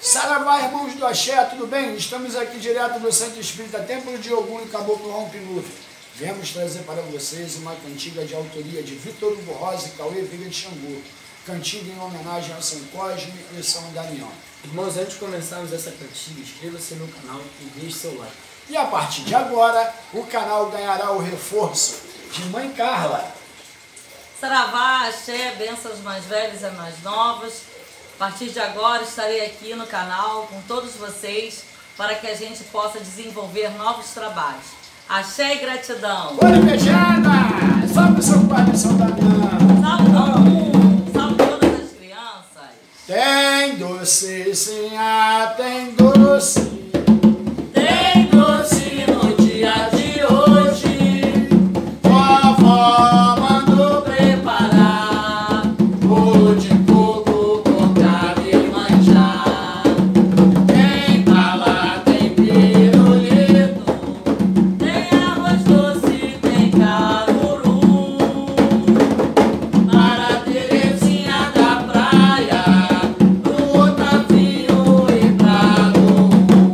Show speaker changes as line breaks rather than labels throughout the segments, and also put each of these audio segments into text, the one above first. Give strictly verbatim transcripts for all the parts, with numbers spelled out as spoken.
Saravá, irmãos do Axé, tudo bem? Estamos aqui direto do Centro Espírita Templo de Ogum e Caboclo Rompe-Nuvem. Viemos trazer para vocês uma cantiga de autoria de Vitor Hugo Rosa e Cauê Veiga de Xangô. Cantiga em homenagem a São Cosme e São Damião.
Irmãos, antes de começarmos essa cantiga, inscreva-se no canal e deixe seu like.
E a partir de agora, o canal ganhará o reforço de Mãe Carla.
Saravá, Axé, bênçãos mais velhas e mais novas. A partir de agora estarei aqui no canal com todos vocês para que a gente possa desenvolver novos trabalhos. Axé e gratidão!
Olha, beijada! Salve São Cosme e São Damião!
Salve todo mundo! Salve todas as crianças!
Tem doce, sim, ah, tem doce.
Tem doce no dia de hoje.
Vovó
Mandou preparar bolo de coco, cocada e manjar. Tem bala, tem pirulito, tem arroz doce, tem caruru. Para Terezinha da praia, pro Otávio e Prado.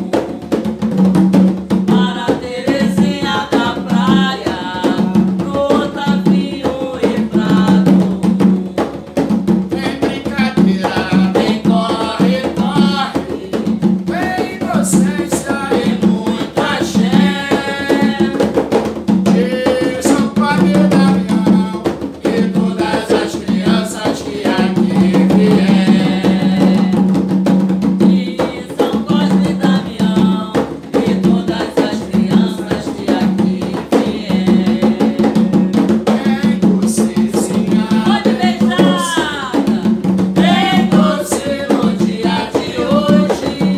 Para Terezinha da praia, pro Otávio e Prado.
tem brincadeira,
Vem, corre, corre,
tem inocência
tem muito axé.
e São Cosme e Damião.
E todas as crianças que aqui vier. E São Cosme e Damião. E todas as crianças que aqui vier.
Tem doce, sim, ah,
Pode beijar. Tem doce no dia de hoje.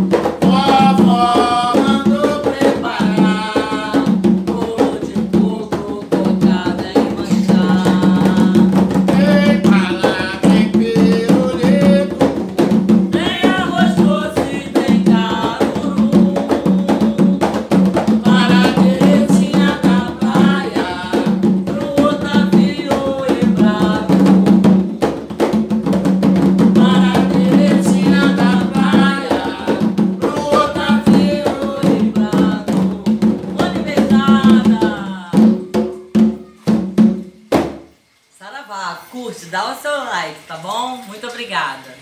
vovó
Mandou preparar bolo de coco, cocada e manjar.
tem bala, tem pirulito.
Tem arroz doce, tem caruru. Para Terezinha da praia, pro Otávio e Prado. Para Terezinha da praia, pro Otávio e Prado. Olhe beijada! Saravá, curte, dá o seu like, tá bom? Muito obrigada!